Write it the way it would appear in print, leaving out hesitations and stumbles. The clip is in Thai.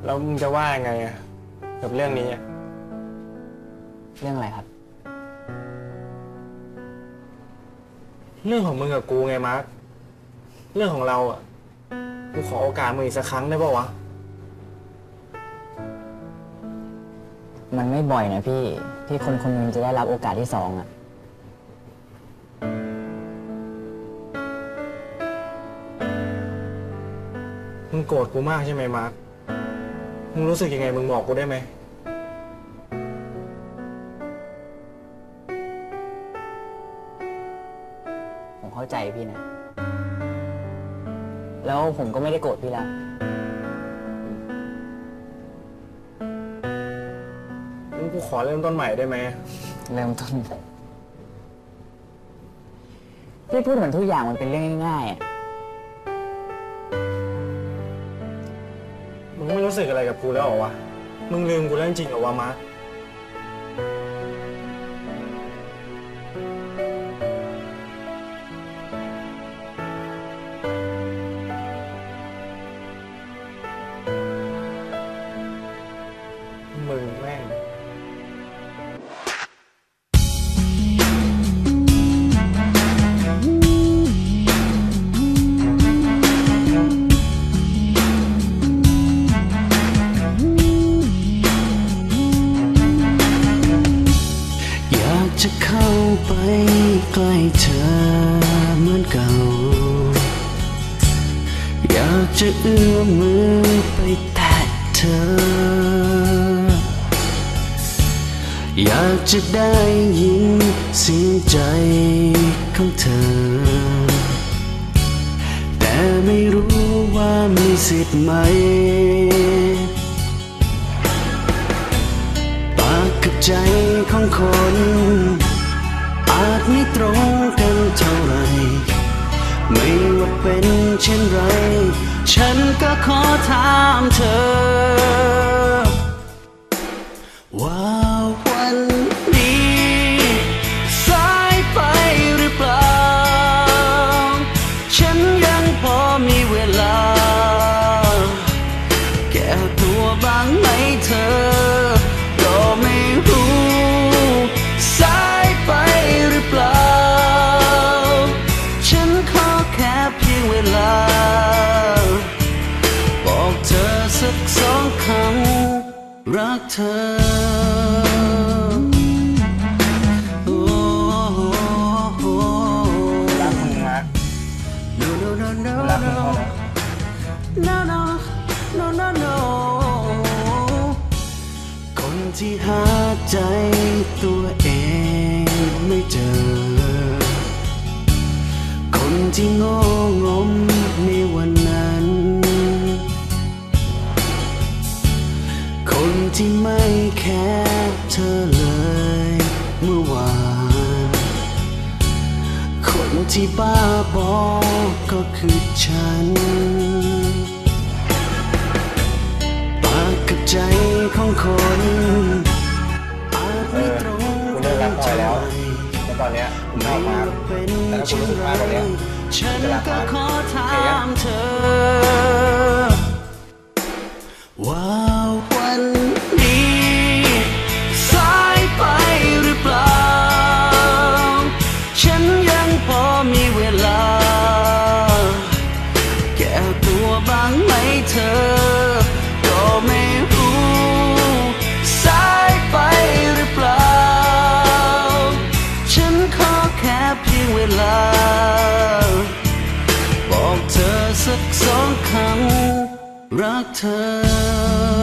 แล้วมึงจะว่ายังไงอะกับเรื่องนี้อะเรื่องอะไรครับเรื่องของมึงกับกูไงมาร์คเรื่องของเราอะกูขอโอกาสมึงอีกสักครั้งได้ป่าวะมันไม่บ่อยนะพี่ที่คนคนหนึงจะได้รับโอกาสที่สองอ่ะมึงโกรธกูมากใช่ไหมมาร์คมึงรู้สึกยังไงมึงบอกกูได้ไหมผมเข้าใจพี่นะแล้วผมก็ไม่ได้โกรธพี่ละมึงกูขอเริ่มต้นใหม่ได้ไหมเริ่มต้นพี่พูดเหมือนทุกอย่างมันเป็นเรื่องง่ายๆอ่ะมึงไม่รู้สึกอะไรกับกูแล้วเหรอวะมึงลืมกูแล้วจริงเหรอวะมาร์คมึงแม่งจะเข้าไปใกล้เธอเหมือนเก่าอยากจะเอื้อมมือไปแตะเธออยากจะได้ยินเสียงใจของเธอแต่ไม่รู้ว่ามีสิทธิ์ไหมปากกับใจของคนอาจไม่ตรงกันเท่าไรไม่ว่าเป็นเช่นไรฉันก็ขอถามเธอว่าวันนี้สายไปหรือเปล่าฉันยังพอมีเวลาแก้ตัวบ้างไหมเธอก็ไม่รู้สายไปหรือเปล่าฉันขอแค่เพียงเวลาบอกเธอสักสองคำรักเธอรักมึงมาร์ค No no no no รักมึง no เท่านั้น no no no no no คนที่หาใจตัวเองไม่เจอคนที่โง่งมในวันนั้นคนที่ไม่แค่เธอเลยเมื่อวานคนที่บ้าบอก็คือฉันปากกับใจของคนอาจไม่ตรงกูเลิกรักพลอยแล้วแต่ตอนเนี้ยกูชอบมาร์คแต่ถ้ากูรู้สึกมากกว่านี้กูฉันจะรักก็มาร์คขอถาโอเคอะมเธอว่าวันนี้สายไปหรือเปล่าฉันยังพอมีเวลาแก้ตัวบ้างไหมเธอก็ไม่รู้สายไปหรือเปล่าฉันขอแค่เพียงเวลาบอกเธอสักสองคำรักเธอ